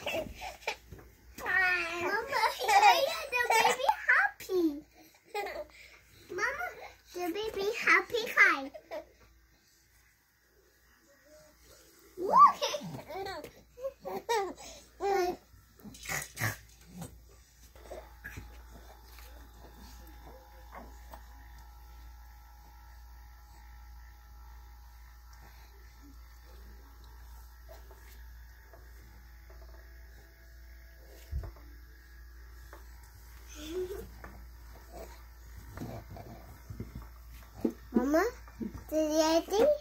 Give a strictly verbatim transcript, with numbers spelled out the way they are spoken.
Mama, yeah, the baby happy. Mama, the baby happy cry. Mama, did you eat?